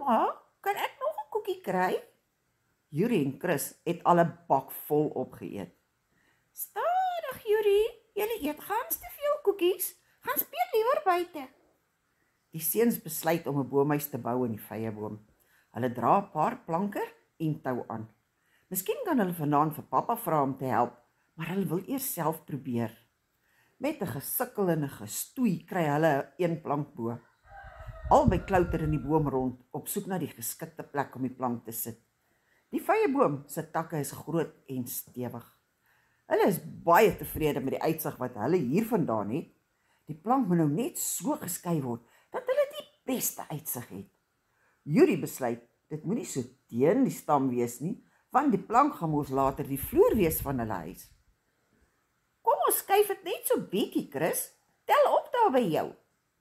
Ouma, kan ek nog 'n koekie kry? Yuri en Chris het al 'n bak vol opgeëet. Stadig, Yuri, julle eet gans te veel koekies. Gaan speel liewer buite. Die seuns besluit om 'n boomhuis te bou in die vyeboom. Hulle dra 'n paar planke en tou aan. Miskien kan hulle vanaand vir Pappa vra om te help, maar hulle wil eers self probeer. Met 'n gesukkel en 'n gestoei kry hulle 'n plank bo. Albei klouter in die boom rond, op soek na die geskikte plek om die plank te sit. Die vyeboom se takke is groot en stewig. Hulle is baie tevrede met die uitsig wat hulle hiervandaan het. Die plank moet nou net so geskei word, dat hulle die beste uitsig het. Yuri besluit, dit moenie so teen die stam wees nie, want die plank gaan mos later die vloer wees van hulle huis. Kom ons skuif dit net so bietjie, Chris. Tel op daar by jou.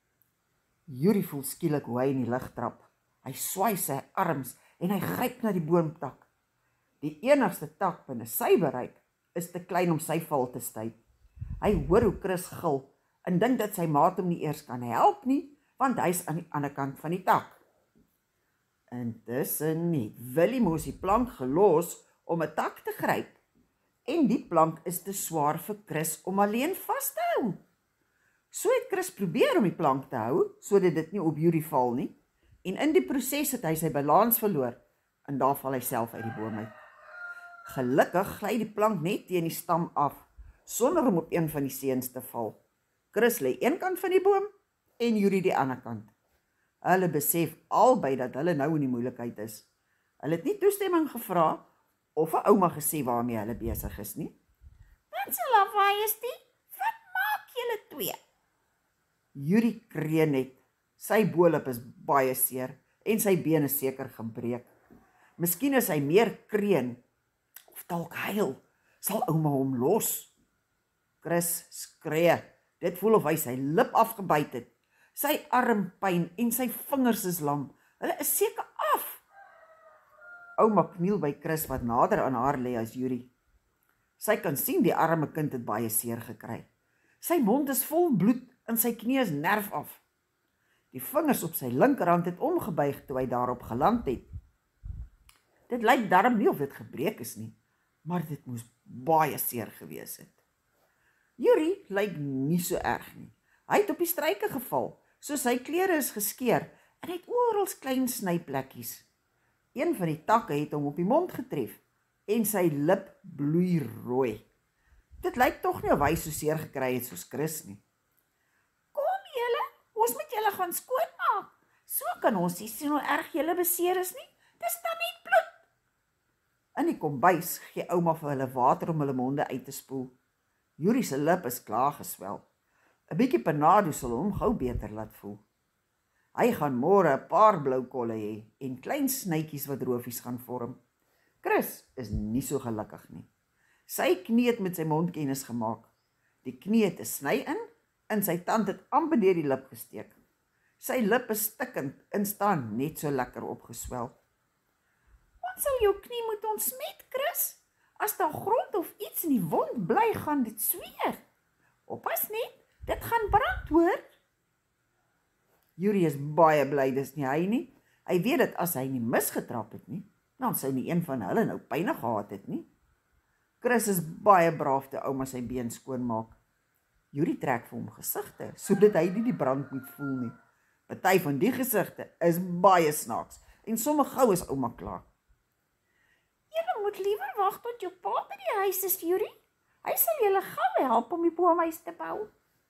Yuri voel skielik hoe hy in die lug trap. Hy swaai sy arms en hy gryp na die boomtak. Die enigste tak binne sy bereik is te klein om sy val te styp. Hy hoor hoe Chris gil en dink dat sy maat hom nie eers kan help nie, want hy's aan die ander kant van die tak. Intussen het Willie mos die plank gelos om 'n tak te gryp, en die plank is te swaar vir Chris om alleen vas te hou. So het Chris probeer om die plank te hou, sodat dit nie op Yuri val nie, en in die proses het hy sy balans verloor, en daar val hy self uit die boom uit. Gelukkig gly die plank net teen die stam af, sonder om op een van die seuns te val. Chris lê een kant van die boom, en Yuri die ander kant. Hulle besef albei dat hulle nou in die moeilikheid is. Hulle het nie toestemming gevra, of 'n ouma gesê waarmee hulle besig is nie. Wat se lawaai is dit? Wat maak julle twee? Yuri kreun net. Sy bolop is baie seer en sy bene seker gebreek. Miskien is hy meer kreun of dalk huil. Sal ouma hom los? Chris skree. Dit voel of hy sy lip afgebyt het. Sy arm pyn en sy vingers is lam. Hulle is seker af. Ouma kniel by Chris wat nader aan haar lê as Yuri. Sy kan sien die arme kind het baie seer gekry. Sy mond is vol bloed en sy knie is nerf af. Die vingers op sy linkerhand het omgebuig toe hy daarop geland het. Dit lyk darm nie of dit gebreek is nie, maar dit moes baie seer gewees het. Yuri lyk nie so erg nie. Hy het op die struike geval, so sy klere is geskeur en hy het oral klein snyplekkies. Een van die takke het hom op die mond getref en sy lip bloei rooi. Dit lyk tog nie of hy so seer gekry het soos Chris nie. Kom julle, ons moet julle gaan skoonmaak. So kan ons nie sien hoe erg julle beseer is nie. Dis dan net bloed. In die kombuis gee ouma vir hulle water om hulle monde uit te spoel. Yuri se lip is klaar geswel. 'n Bietjie panado sal hom gou beter laat voel. Hy gaan môre 'n paar blou kolle hê en klein snytjies wat roofies gaan vorm. Chris is nie so gelukkig nie. Sy knie het met sy mondkennis gemaak. Die knie het 'n sny in en sy tand het amper deur die lip gesteek. Sy lip is stikkend en staan net so lekker opgeswel. Wat sal jou knie moet ontsmet, Chris? As daar grond of iets in die wond bly, gaan dit sweer. Oppas net, dit gaan brand, hoor. Yuri is baie bly dis nie hy nie. Hy weet dat as hy nie misgetrap het nie, dan sou nie een van hulle nou pyne gehad het nie. Chris is baie braaf toe ouma sy been skoonmaak. Yuri trek vir hom gesigte, sodat hy nie die brand moet voel nie. Party van die gesigte is baie snaaks, en sommige gou is ouma klaar. Julle moet liewer wag tot jou pa by die huis is, Yuri. Hy sal julle gou help om die boomhuis te bou.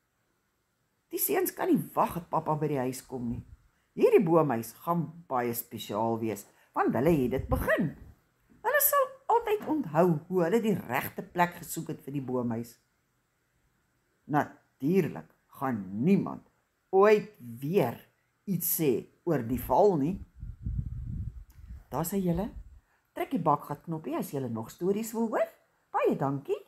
Die seuns kan nie wag dat Pappa by die huis kom nie. Hierdie boomhuis gaan baie spesiaal wees, want hulle het dit begin. Hulle sal altyd onthou hoe hulle die regte plek gesoek het vir die boomhuis. Natuurlik gaan niemand ooit weer iets sê oor die val nie. Daar sê julle, trek die bakgat knoppie as julle nog stories wil hoor. Baie dankie.